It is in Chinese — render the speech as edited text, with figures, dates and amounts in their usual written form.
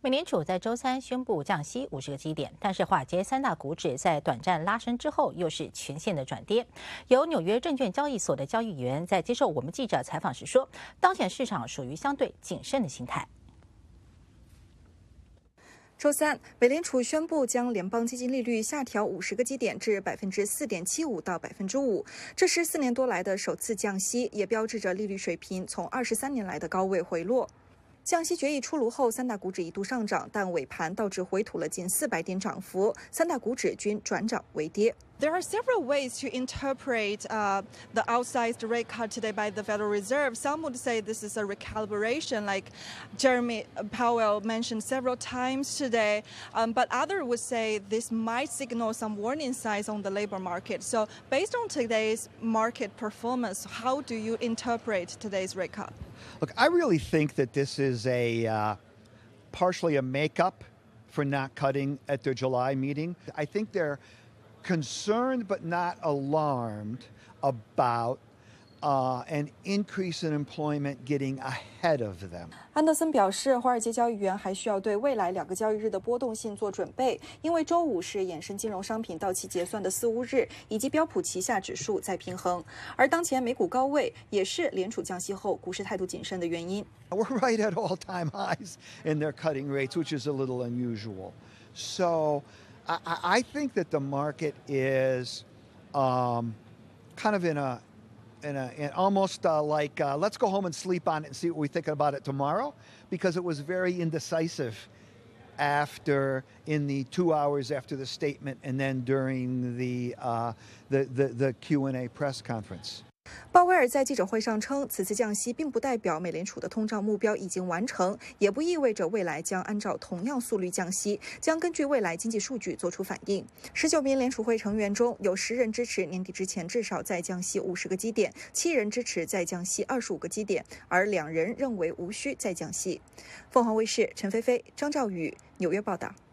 美联储在周三宣布降息50个基点，但是华尔街三大股指在短暂拉升之后，又是全线的转跌。由纽约证券交易所的交易员在接受我们记者采访时说，当前市场属于相对谨慎的心态。 周三，美联储宣布将联邦基金利率下调50个基点至4.75%到5%，这是4年多来的首次降息，也标志着利率水平从23年来的高位回落。降息决议出炉后，三大股指一度上涨，但尾盘道指回吐了近400点涨幅，三大股指均转涨为跌。 There are several ways to interpret the outsized rate cut today by the Federal Reserve. Some would say this is a recalibration, like Jeremy Powell mentioned several times today. But others would say this might signal some warning signs on the labor market. So based on today's market performance, how do you interpret today's rate cut? Look, I really think that this is partially a makeup for not cutting at their July meeting. I think they're concerned but not alarmed about an increase in employment getting ahead of them. 安德森表示，华尔街交易员还需要对未来2个交易日的波动性做准备，因为周五是衍生金融商品到期结算的4、5日，以及标普旗下指数在平衡。而当前美股高位，也是联储降息后股市态度谨慎的原因。 We're right at all-time highs in their cutting rates, which is a little unusual. So I think that the market is kind of in almost like let's go home and sleep on it and see what we think about it tomorrow, because it was very indecisive in the 2 hours after the statement and then during the Q&A press conference. 鲍威尔在记者会上称，此次降息并不代表美联储的通胀目标已经完成，也不意味着未来将按照同样速率降息，将根据未来经济数据做出反应。19名联储会成员中有10人支持年底之前至少再降息50个基点，7人支持再降息25个基点，而2人认为无需再降息。凤凰卫视陈菲菲、张兆宇纽约报道。